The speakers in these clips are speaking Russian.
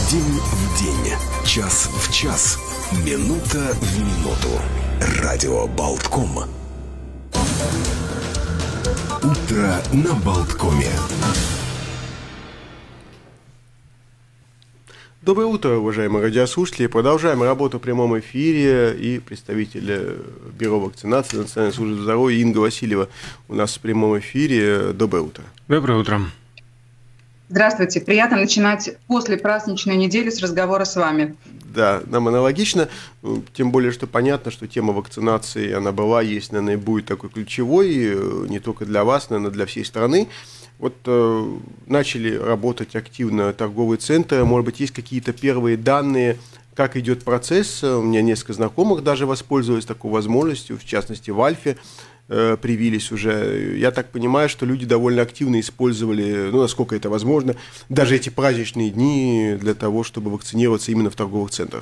День в день, час в час, минута в минуту. Радио Болтком. Утро на Болткоме. Доброе утро, уважаемые радиослушатели. Продолжаем работу в прямом эфире. И представитель Бюро вакцинации Национальной службы здоровья Инга Васильева у нас в прямом эфире. Доброе утро. Доброе утро. Здравствуйте. Приятно начинать после праздничной недели с разговора с вами. Да, нам аналогично, тем более, что понятно, что тема вакцинации, она была, есть, наверное, и будет такой ключевой, не только для вас, наверное, для всей страны. Вот начали работать активно торговые центры, может быть, есть какие-то первые данные, как идет процесс. У меня несколько знакомых даже воспользовались такой возможностью, в частности, в Альфе привились уже. Я так понимаю, что люди довольно активно использовали, ну, насколько это возможно, даже эти праздничные дни для того, чтобы вакцинироваться именно в торговых центрах.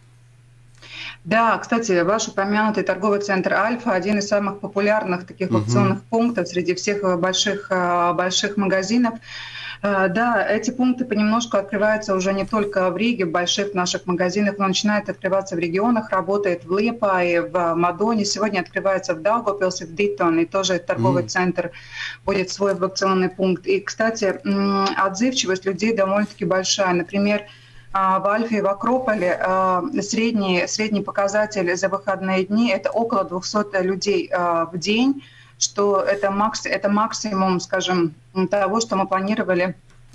Да, кстати, ваш упомянутый торговый центр «Альфа» – один из самых популярных таких аукционных пунктов среди всех больших магазинов. Да, эти пункты понемножку открываются уже не только в Риге, в больших наших магазинах, но начинают открываться в регионах, работает в Лиепае, в Мадоне, сегодня открывается в Даугавпилсе, в Дитоне, и тоже торговый центр будет свой вакционный пункт. И, кстати, отзывчивость людей довольно-таки большая. Например, в Альфе и в Акрополе средний показатель за выходные дни – это около 200 людей в день, что это максимум, скажем, того, что мы планировали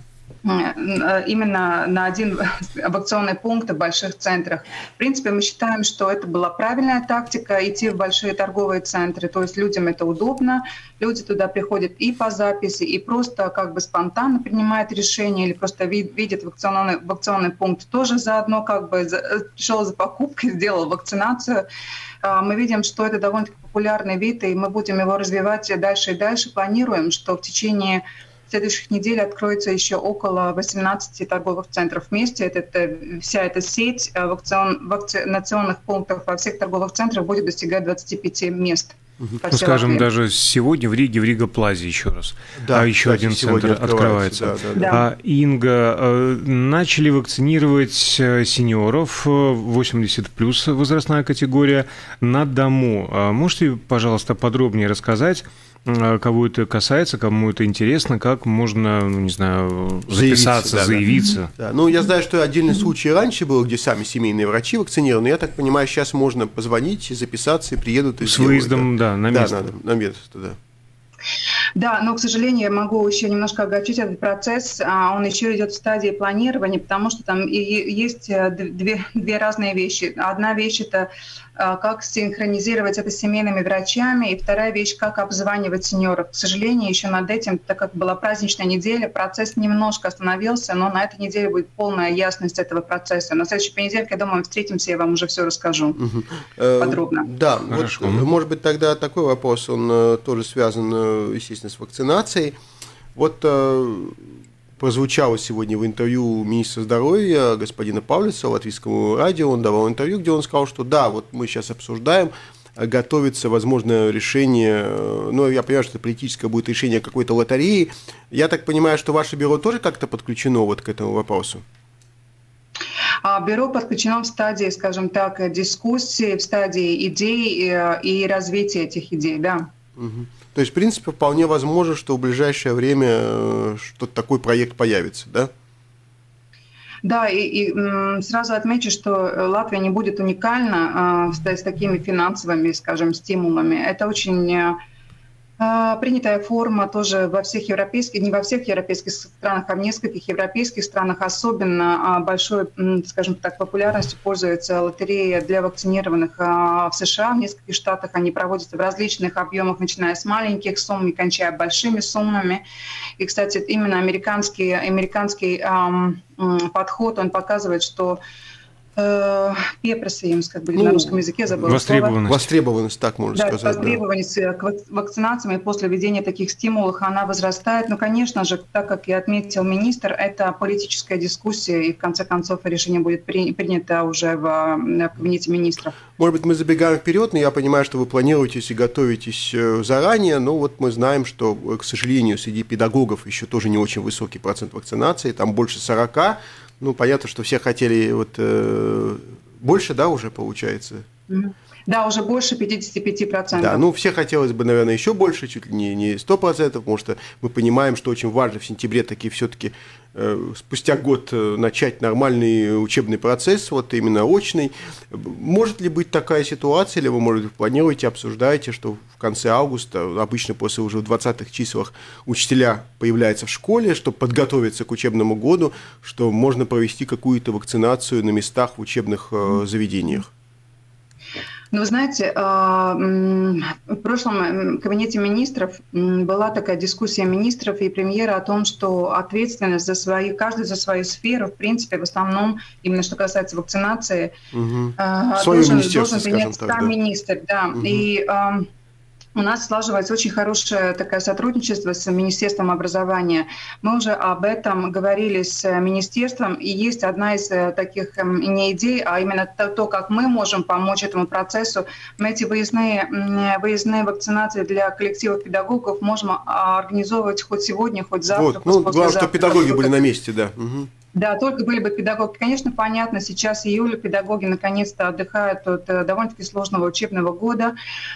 именно на один вакцинный пункт в больших центрах. В принципе, мы считаем, что это была правильная тактика идти в большие торговые центры, то есть людям это удобно, люди туда приходят и по записи, и просто как бы спонтанно принимают решение, или просто видят вакцинный пункт, тоже заодно как бы пришел за покупкой, сделал вакцинацию. Мы видим, что это довольно-таки популярный вид, и мы будем его развивать дальше и дальше. Планируем, что в течение следующих недель откроется еще около 18 торговых центров вместе. Вся эта сеть вакцинационных пунктов во всех торговых центрах будет достигать 25 мест. Ну, скажем, даже сегодня в Рига Плазе еще раз. Да, еще один центр открывается. Да. Инга, начали вакцинировать сеньоров, 80+ возрастная категория, на дому. Можете, пожалуйста, подробнее рассказать, кого это касается, кому это интересно, как можно, ну, не знаю, записаться, заявиться? Да. Ну, я знаю, что отдельный случай раньше был, где сами семейные врачи вакцинированы. Я так понимаю, сейчас можно позвонить, записаться и приедут. И с выездом, да, на место. Да, на место, да. Да, но, к сожалению, я могу еще немножко огорчить этот процесс. Он еще идет в стадии планирования, потому что там есть две разные вещи. Одна вещь – это как синхронизировать это с семейными врачами, и вторая вещь – как обзванивать сеньоров. К сожалению, еще над этим, так как была праздничная неделя, процесс немножко остановился, но на этой неделе будет полная ясность этого процесса. На следующей понедельник, я думаю, мы встретимся, я вам уже все расскажу подробно. Да, вот, может быть, тогда такой вопрос, он тоже связан, естественно, с вакцинацией. Вот прозвучало сегодня в интервью министра здоровья господина Павлица Латвийскому радио, он давал интервью, где он сказал, что да, вот мы сейчас обсуждаем, готовится, возможно, решение, ну, я понимаю, что это политическое будет решение какой-то лотереи. Я так понимаю, что ваше бюро тоже как-то подключено вот к этому вопросу? Бюро подключено в стадии, скажем так, дискуссии, в стадии идей и развития этих идей, да. Угу. То есть, в принципе, вполне возможно, что в ближайшее время что-то такой проект появится, да? Да, и сразу отмечу, что Латвия не будет уникальна с такими финансовыми, скажем, стимулами. Это очень принятая форма тоже во всех европейских, не во всех европейских странах, а в нескольких европейских странах особенно большой, скажем так, популярностью пользуется лотерея для вакцинированных в США. В нескольких штатах они проводятся в различных объемах, начиная с маленьких сумм и кончая большими суммами. И, кстати, именно американский подход, он показывает, что пieprasījums, как бы на русском языке забыла востребованность, так можно сказать. Востребованность к вакцинациям и после введения таких стимулов она возрастает. Но, конечно же, так как и отметил министр, это политическая дискуссия, и в конце концов решение будет принято уже в кабинете министров. Может быть, мы забегаем вперед, но я понимаю, что вы планируетесь и готовитесь заранее, но вот мы знаем, что, к сожалению, среди педагогов еще тоже не очень высокий процент вакцинации, там больше 40%. Ну, понятно, что все хотели вот больше, да, уже получается? Да, уже больше 55%. Да, ну, все хотелось бы, наверное, еще больше, чуть ли не 100%, потому что мы понимаем, что очень важно в сентябре таки все-таки спустя год начать нормальный учебный процесс, вот именно очный. Может ли быть такая ситуация, или вы, может, планируете, обсуждаете, что в конце августа, обычно после уже в 20-х числах, учителя появляются в школе, чтобы подготовиться к учебному году, что можно провести какую-то вакцинацию на местах в учебных заведениях? Ну, вы знаете, в прошлом кабинете министров была такая дискуссия министров и премьера о том, что ответственность каждый за свою сферу, в принципе, в основном, именно что касается вакцинации, должен принять сам министр. Да. И у нас слаживается очень хорошее такое сотрудничество с Министерством образования. Мы уже об этом говорили с Министерством, и есть одна из таких не идей, а именно то, как мы можем помочь этому процессу. Мы эти выездные вакцинации для коллективов педагогов можем организовывать хоть сегодня, хоть завтра. Вот. Ну, главное, чтобы педагоги были на месте, да. Да, только были бы педагоги. Конечно, понятно, сейчас июль, педагоги наконец-то отдыхают от довольно-таки сложного учебного года.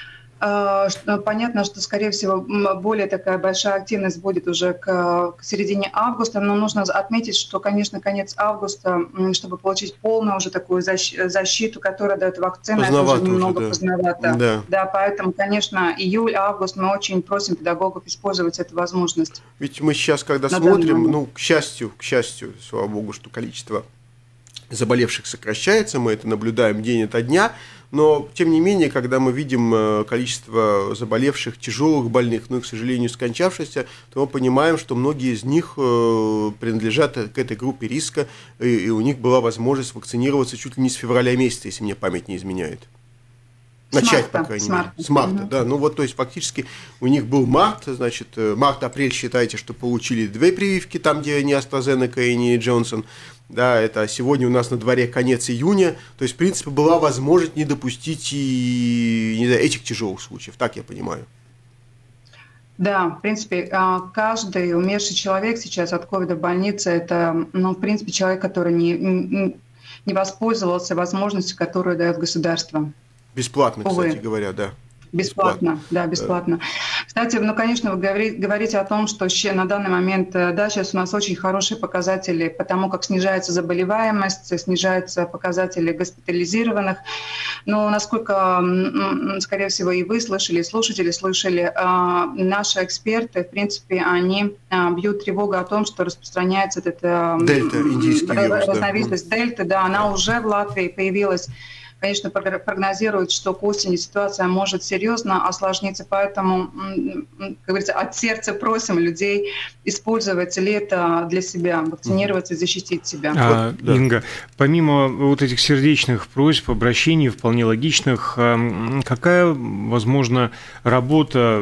Понятно, что, скорее всего, более такая большая активность будет уже к середине августа, но нужно отметить, что, конечно, конец августа, чтобы получить полную уже такую защиту, которая дает вакцина, это уже немного поздновато. Да, поэтому, конечно, июль, август, мы очень просим педагогов использовать эту возможность. Ведь мы сейчас, когда смотрим, ну, к счастью, слава богу, что количество заболевших сокращается, мы это наблюдаем день ото дня, но, тем не менее, когда мы видим количество заболевших, тяжелых больных, ну и, к сожалению, скончавшихся, то мы понимаем, что многие из них принадлежат к этой группе риска, и у них была возможность вакцинироваться чуть ли не с февраля месяца, если мне память не изменяет. Начать, по крайней мере. С марта, да. Ну вот, то есть, фактически у них был март, значит, март-апрель, считайте, что получили 2 прививки, там, где не AstraZeneca и не Johnson. Да, это сегодня у нас на дворе конец июня, то есть, в принципе, была возможность не допустить и этих тяжелых случаев, так я понимаю. Да, в принципе, каждый умерший человек сейчас от ковида в больнице, это, ну, в принципе, человек, который не воспользовался возможностью, которую дает государство. Бесплатно, кстати говоря, да. Бесплатно, да, бесплатно. Кстати, ну, конечно, вы говорите о том, что на данный момент, да, сейчас у нас очень хорошие показатели, потому как снижается заболеваемость, снижаются показатели госпитализированных. Но, насколько, скорее всего, и вы слышали, и слушатели слышали, наши эксперты, в принципе, они бьют тревогу о том, что распространяется эта дельта, индийский вирус, разновидность дельты, да, она уже в Латвии появилась. Конечно, прогнозируют, что к осени ситуация может серьезно осложниться, поэтому, как говорится, от сердца просим людей использовать лето для себя, вакцинироваться и защитить себя. Инга, помимо вот этих сердечных просьб, обращений, вполне логичных, какая, возможно, работа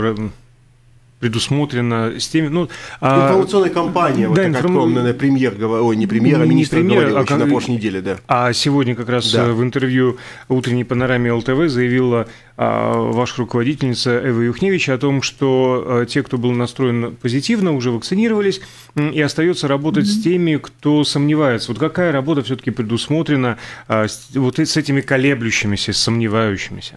предусмотрено с теми... Ну, информационная кампания, да, вот как вам, наверное, премьер говорил, ой, не премьер, а министр говорил еще на прошлой неделе, да. А сегодня как раз в интервью утренней панораме ЛТВ заявила ваша руководительница Эва Юхневич о том, что те, кто был настроен позитивно, уже вакцинировались, и остается работать с теми, кто сомневается. Вот какая работа все-таки предусмотрена вот с этими колеблющимися, сомневающимися?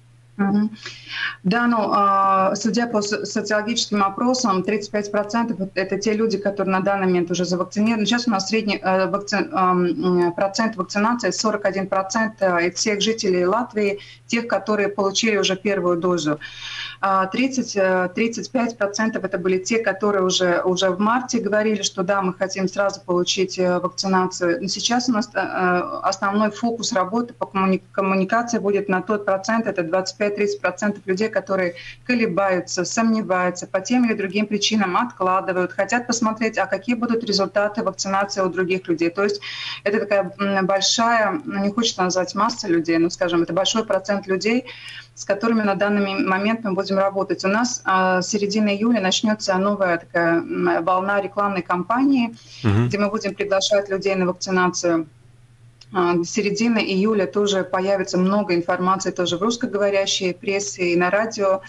Да, ну, судя по социологическим опросам, 35% это те люди, которые на данный момент уже завакцинированы. Сейчас у нас средний процент вакцинации 41% из всех жителей Латвии, тех, которые получили уже первую дозу. 35% это были те, которые уже в марте говорили, что да, мы хотим сразу получить вакцинацию. Но сейчас у нас основной фокус работы по коммуникации будет на тот процент, это 25-30% людей, которые колебаются, сомневаются, по тем или другим причинам откладывают, хотят посмотреть, а какие будут результаты вакцинации у других людей. То есть это такая большая, не хочется назвать масса людей, но, скажем, это большой процент людей, с которыми на данный момент мы будем работать. У нас с середины июля начнется новая такая волна рекламной кампании, где мы будем приглашать людей на вакцинацию. С середины июля тоже появится много информации тоже в русскоговорящей прессе и на радио,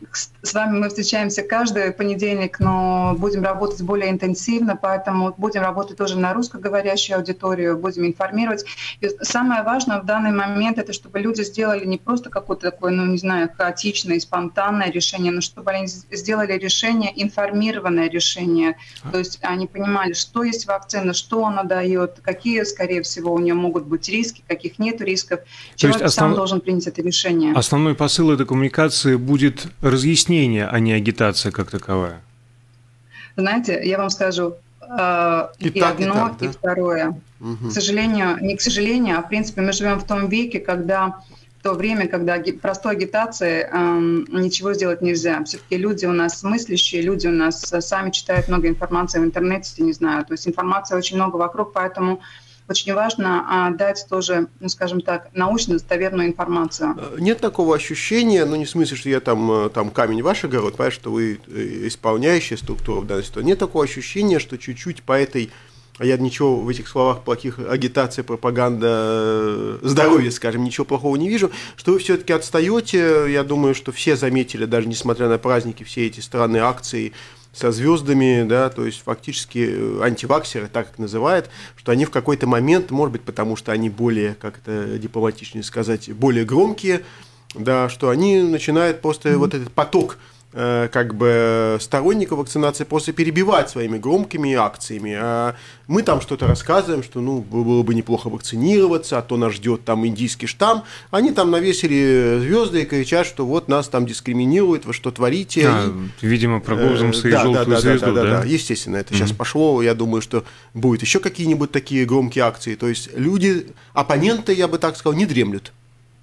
с вами мы встречаемся каждый понедельник, но будем работать более интенсивно, поэтому будем работать тоже на русскоговорящую аудиторию, будем информировать. И самое важное в данный момент — это чтобы люди сделали не просто какое-то такое, ну, не знаю, хаотичное, спонтанное решение, но чтобы они сделали решение, информированное решение. То есть они понимали, что есть вакцина, что она дает, какие, скорее всего, у нее могут быть риски, каких нет рисков. Человек сам должен принять это решение. Основной посыл этой коммуникации будет разъяснение, а не агитация как таковая. Знаете, я вам скажу, и одно, и второе. К сожалению, не к сожалению, а в принципе мы живем в том веке, когда в то время, когда простой агитации ничего сделать нельзя. Все-таки люди у нас мыслящие, люди у нас сами читают много информации в интернете, не знаю, то есть информации очень много вокруг, поэтому очень важно дать тоже, ну, скажем так, научно достоверную информацию. Нет такого ощущения, ну, не в смысле, что я там камень ваш огород, понимаешь, что вы исполняющая структура в данной ситуации. Нет такого ощущения, что чуть-чуть по этой, я ничего в этих словах плохих, агитация, пропаганда здоровья, скажем, ничего плохого не вижу, что вы все-таки отстаете. Я думаю, что все заметили, даже несмотря на праздники, все эти странные акции со звездами, да, то есть фактически антиваксеры, так как называют, что они в какой-то момент, может быть, потому что они более, как это дипломатичнее сказать, более громкие, да, что они начинают просто вот этот поток как бы сторонников вакцинации просто перебивать своими громкими акциями. А мы там что-то рассказываем, что ну, было бы неплохо вакцинироваться, а то нас ждет там индийский штамм. Они там навесили звезды и кричат, что вот нас там дискриминируют, вы что творите. Видимо, проголосом и желтую звезду, да, естественно, это сейчас пошло. Я думаю, что будет еще какие-нибудь такие громкие акции. То есть люди, оппоненты, я бы так сказал, не дремлют.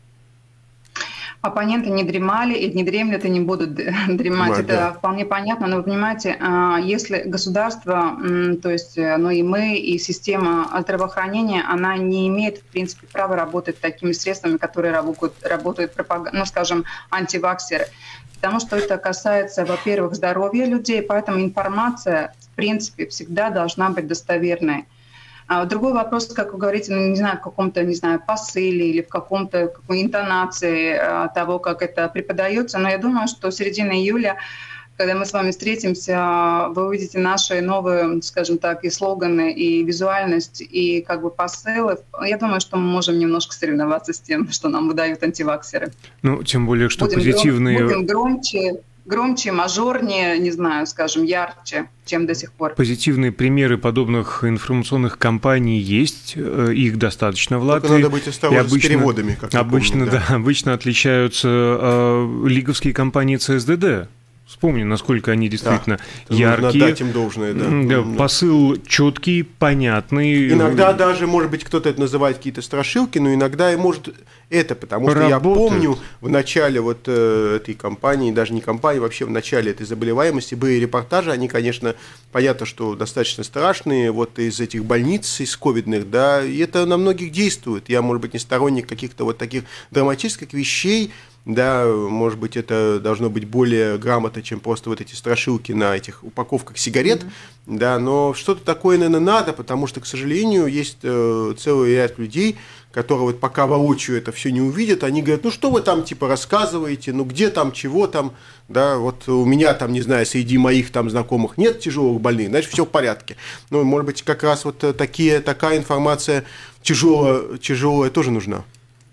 Оппоненты не дремали и не дремлют и не будут дремать. Это вполне понятно, но вы понимаете, если государство, то есть ну и мы, и система здравоохранения, она не имеет, в принципе, права работать такими средствами, которые работают ну, скажем, антиваксеры. Потому что это касается, во-первых, здоровья людей, поэтому информация, в принципе, всегда должна быть достоверной. Другой вопрос, как вы говорите, ну, не знаю, в каком-то, не знаю, посыле или в какой интонации того, как это преподается, но я думаю, что середина июля, когда мы с вами встретимся, вы увидите наши новые, скажем так, и слоганы, и визуальность, и как бы посылы. Я думаю, что мы можем немножко соревноваться с тем, что нам выдают антиваксеры. Ну, тем более, что позитивные... Будем громче, мажорнее, не знаю, скажем, ярче, чем до сих пор. Позитивные примеры подобных информационных кампаний есть, их достаточно в Латвии. Только надо быть осторожным с переводами, как обычно, помню, да. Обычно отличаются лиговские компании ЦСДД. Вспомни, насколько они действительно яркие. Нужно дать им должное, да. Посыл четкий, понятный. Иногда даже, может быть, кто-то это называет какие-то страшилки, но иногда и может это, потому что я помню в начале вот этой кампании, даже не кампании, вообще в начале этой заболеваемости были репортажи, они, конечно, понятно, что достаточно страшные, вот из этих больниц, из ковидных, да, и это на многих действует. Я, может быть, не сторонник каких-то вот таких драматических вещей, да, может быть, это должно быть более грамотно, чем просто вот эти страшилки на этих упаковках сигарет, да, но что-то такое, наверное, надо, потому что, к сожалению, есть целый ряд людей, которые вот пока воочию это все не увидят, они говорят, ну что вы там типа рассказываете, ну где там, чего там, да, вот у меня там, не знаю, среди моих там знакомых нет тяжелых больных, значит, все в порядке. Ну, может быть, как раз вот такая информация тяжелая тоже нужна.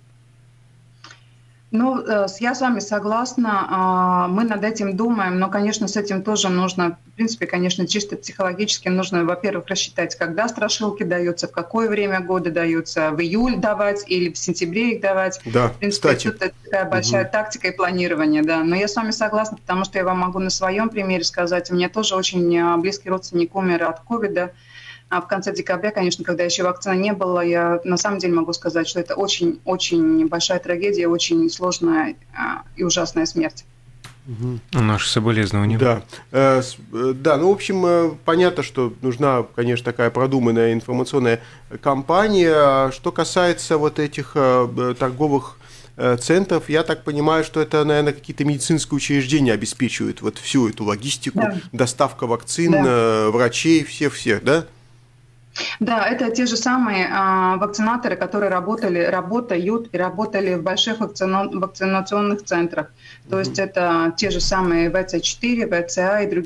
Ну, я с вами согласна, мы над этим думаем, но, конечно, с этим тоже нужно, в принципе, конечно, чисто психологически нужно, во-первых, рассчитать, когда страшилки даются, в какое время года даются, в июль давать или в сентябре их давать. Да, в принципе, кстати. Тут это такая большая тактика и планирование, да. Но я с вами согласна, потому что я вам могу на своем примере сказать, у меня тоже очень близкий родственник умер от ковида. А в конце декабря, конечно, когда еще вакцины не было, я на самом деле могу сказать, что это очень-очень большая трагедия, очень сложная и ужасная смерть. Наши соболезнования. Да. Да, ну, в общем, понятно, что нужна, конечно, такая продуманная информационная кампания. Что касается вот этих торговых центров, я так понимаю, что это, наверное, какие-то медицинские учреждения обеспечивают вот всю эту логистику, доставка вакцин, врачей, всех, да? Да, это те же самые вакцинаторы, которые работают и работали в больших вакцинационных центрах. То есть это те же самые ВЦ4, ВЦА и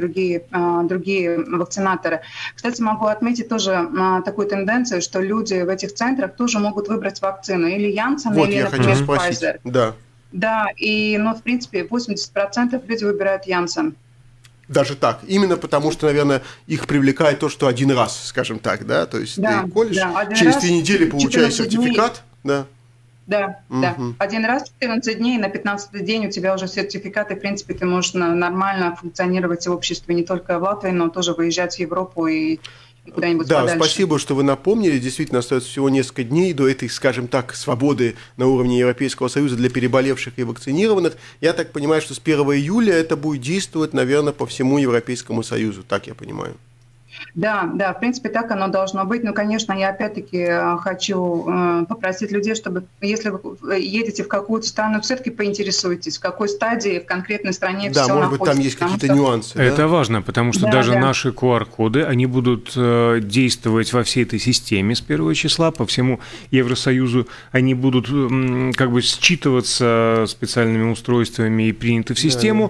другие вакцинаторы. Кстати, могу отметить тоже такую тенденцию, что люди в этих центрах тоже могут выбрать вакцину или Janssen, вот, или, я например, хочу спросить. Pfizer. Да. Да, в принципе, 80% люди выбирают Janssen. Даже так. Именно потому, что, наверное, их привлекает то, что один раз, скажем так, да? То есть ты колешь, через 2 недели получаешь сертификат, да? Да, да. Один раз 14 дней, на 15-й день у тебя уже сертификат, и, в принципе, ты можешь нормально функционировать в обществе не только в Латвии, но тоже выезжать в Европу и куда-нибудь подальше. Да, спасибо, что вы напомнили. Действительно, остается всего несколько дней до этой, скажем так, свободы на уровне Европейского Союза для переболевших и вакцинированных. Я так понимаю, что с 1 июля это будет действовать, наверное, по всему Европейскому Союзу. Так я понимаю. Да, в принципе, так оно должно быть. Но, конечно, я опять-таки хочу попросить людей, чтобы, если вы едете в какую-то страну, все-таки поинтересуйтесь, в какой стадии в конкретной стране все находится. Да, может быть, там есть какие-то нюансы. Это важно, потому что даже наши QR-коды, они будут действовать во всей этой системе с 1 числа, по всему Евросоюзу. Они будут как бы считываться специальными устройствами и приняты в систему,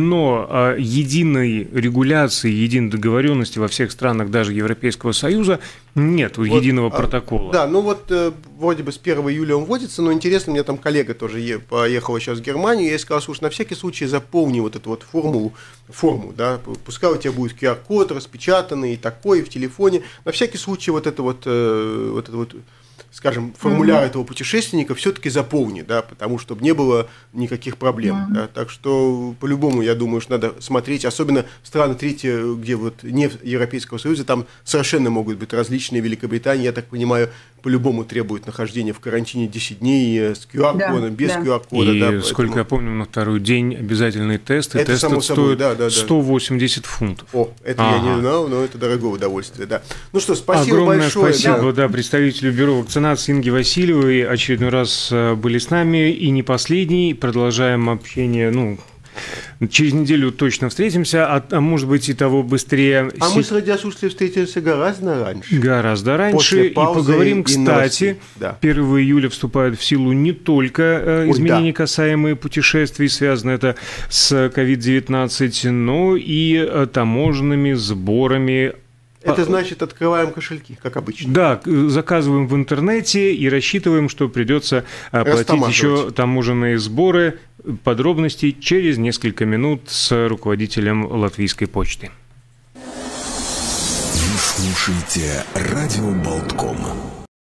но единой регуляции, единой договоренности во всех странах даже Европейского Союза нет единого протокола. Да, вроде бы с 1 июля он вводится, но интересно, у меня там коллега тоже поехал сейчас в Германию, я ей сказал, слушай, на всякий случай запомни вот эту вот форму, да, пускай у тебя будет QR-код распечатанный и такой в телефоне, на всякий случай вот это вот скажем, формуляр этого путешественника все-таки заполни, да, потому что чтобы не было никаких проблем. Да, так что, по-любому, я думаю, что надо смотреть, особенно страны третьи, где вот не Европейского Союза, там совершенно могут быть различные. Великобритания, я так понимаю, по-любому требует нахождения в карантине 10 дней с QR-кодом, без QR-кода. И, да, сколько я помню, на второй день обязательный тест, и это тест стоит 180 фунтов. О, это я не знал, но это дорогое удовольствие, да. Ну что, спасибо огромное большое. Спасибо, да, представителю Бюро вакцинации Инге Васильевой очередной раз были с нами, и не последний. Продолжаем общение, через неделю точно встретимся, а может быть и того быстрее. А мы с радиослушателями встретимся гораздо раньше. Гораздо раньше. И поговорим, кстати, 1 июля вступают в силу не только изменения, касаемые путешествий, связано это с COVID-19, но и таможенными сборами. Это значит, открываем кошельки, как обычно. Да, заказываем в интернете и рассчитываем, что придется платить еще таможенные сборы. Подробности через несколько минут с руководителем Латвийской почты. Вы слушаете радио Болтком.